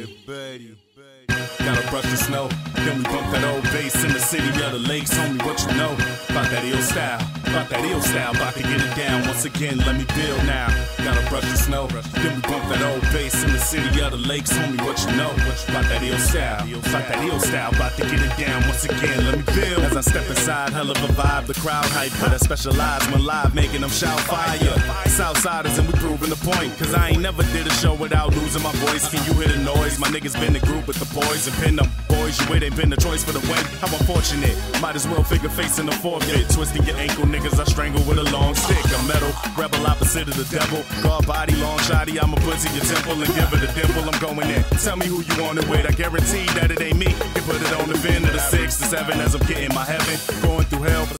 Gotta brush the snow, then we bump that old bass in the city of the lakes. Homie, what you know about that ill style? About that ill style, about to get it down. Once again, let me build now. Gotta brush the snow, then we bump that old bass in the city of the lakes. Homie, what you know about that ill style? About that ill style, about to get it down. Once again, let me build. As I step inside, hell of a vibe, the crowd hype, but I specialize when live, making them shout fire. Southsiders and we proving the point, cause I ain't never did a show without losing my voice. Can you hear the noise? My niggas been the group with the boys and pin them boys. You ain't been the choice for the win. How unfortunate, might as well figure face in the forfeit. Twisting your ankle, niggas I strangle with a long stick. A metal rebel opposite of the devil. Guard body, long shotty, I'ma put to your temple and give it a dimple. I'm going in. Tell me who you want it with. I guarantee that it ain't me. You put it on the VIN of the 6 to 7 as I'm getting my heaven. Going through hell.